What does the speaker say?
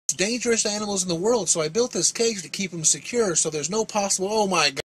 dangerous animals in the world, so I built this cage to keep them secure so there's no possible, oh my God.